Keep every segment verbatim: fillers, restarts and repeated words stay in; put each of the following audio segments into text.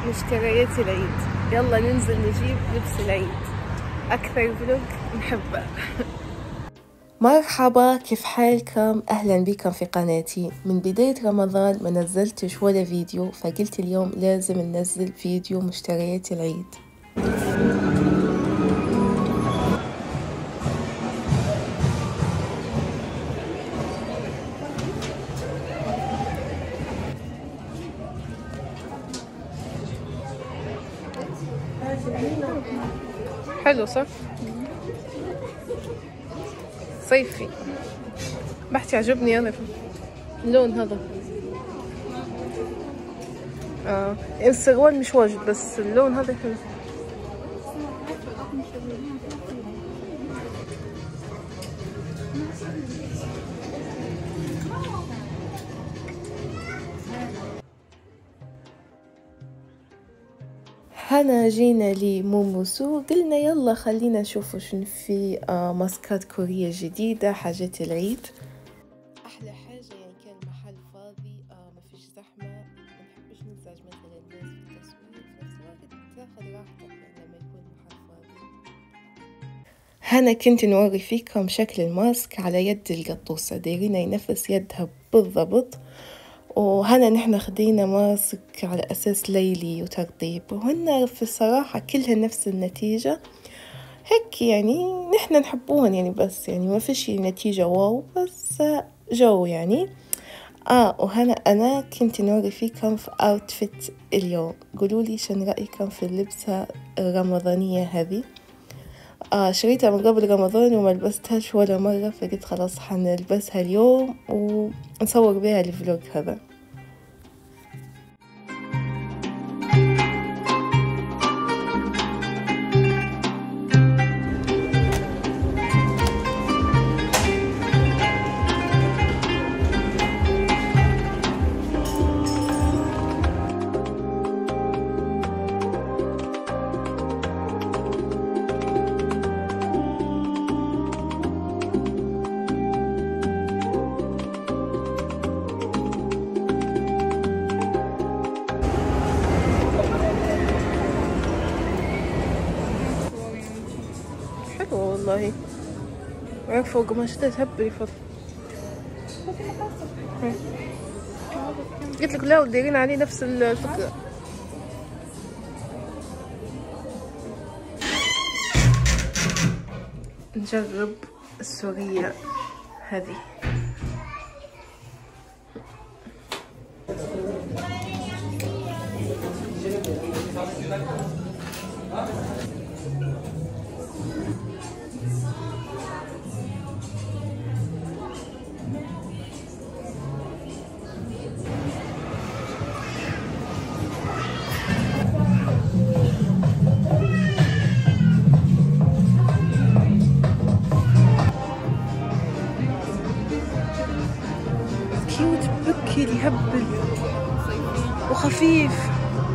مشتريات العيد. يلا ننزل نجيب لبس العيد. أكثر فلوج نحبه. مرحبا، كيف حالكم؟ أهلا بكم في قناتي. من بداية رمضان ما نزلتش ولا فيديو، فقلت اليوم لازم ننزل فيديو مشتريات العيد. حلو صح؟ صيفي. بحتي عجبني أنا اللون هذا. اه السروال مش واجد بس اللون هذا حلو. هنا جينا لموموسو، قلنا يلا خلينا نشوفوا شنو في آه ماسكات كورية جديدة، حاجات العيد. أحلى حاجة يعني كان المحل فاضي، آه ما فيش زحمة، ما نحبش نزعج مثلا الناس في التصوير، في نفس الوقت تاخذ راحتك يعني لما يكون المحل فاضي. هنا كنت نوري فيكم شكل الماسك على يد القطوسة، دايرين ينفس يدها بالضبط. وهنا نحن خدينا ماسك على أساس ليلي وترطيب، وهنا في الصراحة كلها نفس النتيجة هيك، يعني نحن نحبوهن يعني، بس يعني ما فيش نتيجة واو، بس جو يعني. آه وهنا أنا كنت نوري فيكم في أوتفيت اليوم، قولولي شن رأيكم في اللبسة الرمضانية هذه. آه شريتها من قبل رمضان وما لبستهاش ولا مرة، فقلت خلاص حنلبسها اليوم ونصور بها الفلوج هذا. والله عرفوا قماشتها تهبلي فضل. قلت لك لا، ودايرين عليه نفس الفكرة. نجرب السورية هذه. كيوت بكي يهبل وخفيف.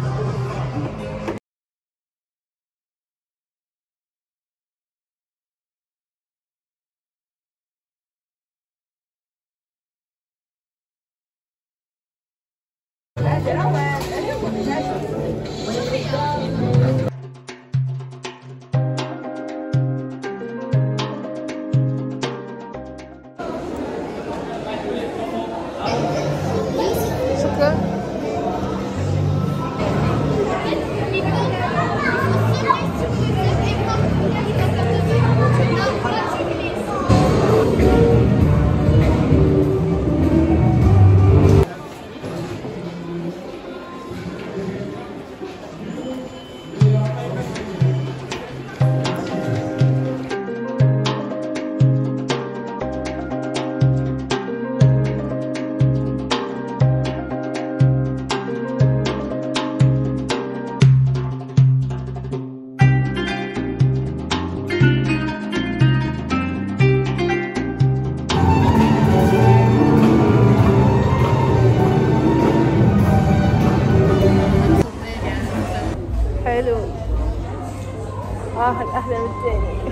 شكرا. حلو. اه الأحلى من الثاني.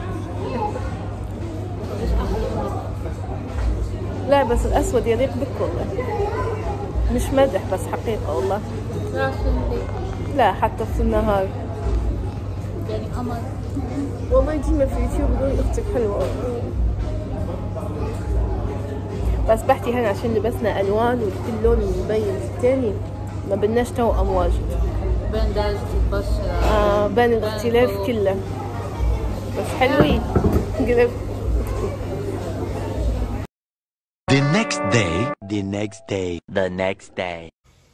لا بس الأسود يليق بك والله. مش مدح بس حقيقة والله. راشن لي لا حتى في النهار يعني قمر. والله ديما في اليوتيوب يقول اختك حلوة، بس بحكي هنا عشان لبسنا الوان وكل لون مبين في الثاني، ما بدناش توأم واجد. بين درجة البشرة اه بين الاختلاف كله، بس حلوين قلب. The next day, the next day, the next day.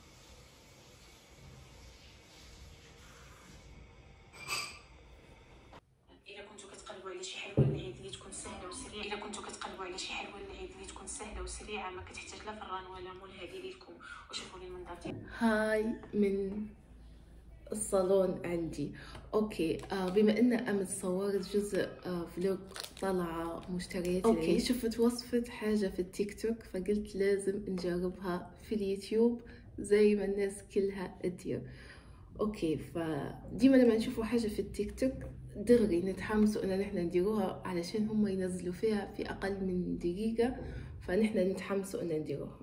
إذا كنتو كتقلبوا على شي حلوة العيد اللي تكون سهلة وسريعة، إذا كنتو كتقلبوا على شي حلوة العيد اللي تكون سهلة وسريعة ما كتحتاج لا فران ولا مول، هذه لكم. وشوفوا لي المنظر ديالها. هاي من الصالون عندي. اوكي آه بما ان امس صورت جزء آه فلوج طلعة مشتريات العيد، اوكي شفت وصفة حاجة في التيك توك فقلت لازم نجربها في اليوتيوب زي ما الناس كلها تدير. اوكي فديما لما نشوفوا حاجة في التيك توك دغري نتحمسوا ان نحن نديروها علشان هم ينزلوا فيها في اقل من دقيقة، فنحن نتحمسوا ان نديروها.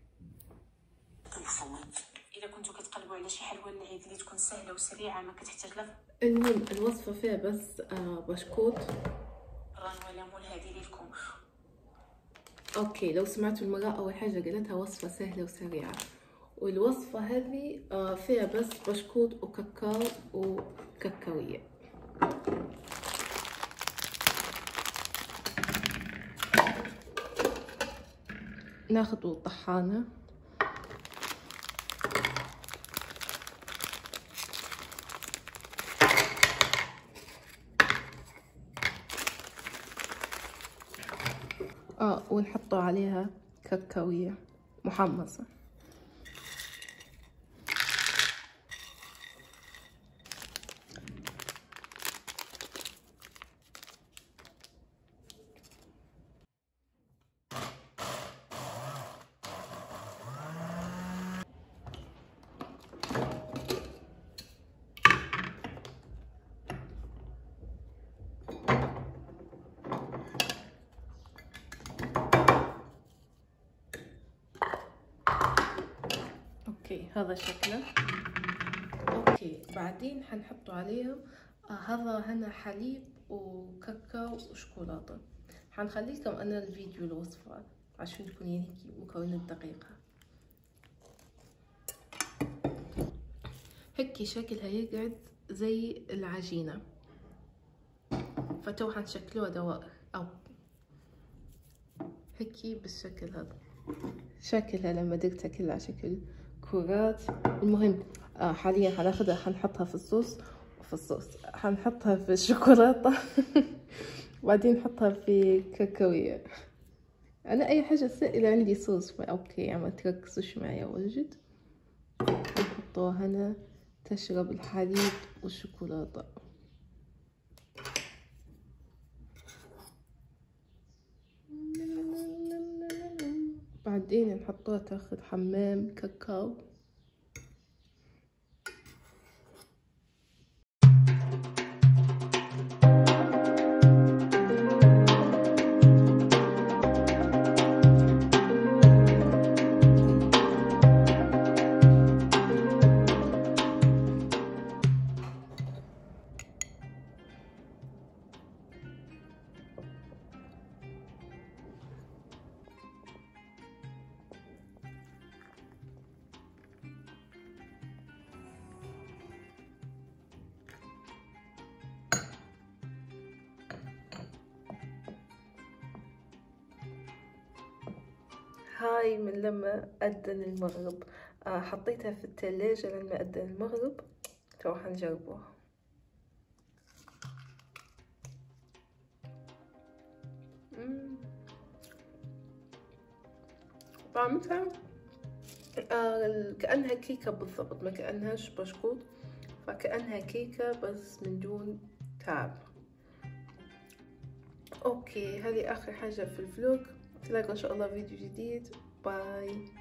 إذا كنتو كتقلبوا على شي حلوة العيد اللي تكون سهلة وسريعة ما كتحتاج لا المهم الوصفة فيها بس آه بشكوط فران ولا مول، هذه لكم. اوكي لو سمعتوا المرأة اول حاجة قالتها وصفة سهلة وسريعة، والوصفة هذه آه فيها بس بشكوط وكاكاو وكاكاوية. ناخذ طحانة اه ونحطوا عليها كاكاوية محمصة. اوكي هذا شكله. اوكي بعدين حنحطوا عليها آه هذا هنا حليب وكاكاو وشوكولاتة. حنخليكم انا الفيديو الوصفة عشان تكون يعني مكونات دقيقة. هيك شكلها يقعد زي العجينة، فتو حنشكلوها دوائر او هيكي بالشكل هذا. شكلها لما درتها كلها شكل كرات. المهم آه حاليا حناخدها حنحطها في الصوص في الصوص حنحطها في الشوكولاتة وبعدين نحطها في كاكاوية. انا اي حاجة سائلة عندي صوص فا اوكي يعني ما تركزوش معايا واجد. حنحطوها هنا تشرب الحليب والشوكولاتة. بعدين نحطوها تاخد حمام كاكاو. هاي من لما أذن المغرب. آه حطيتها في الثلاجة لما أذن المغرب، تو حنجربوها. طعمتها آه كأنها كيكة بالضبط، ما كأنهاش بشكوط، فكأنها كيكة بس من دون تعب. اوكي هذه اخر حاجة في الفلوج. نتلاقى ان شاء الله فيديو جديد. باي.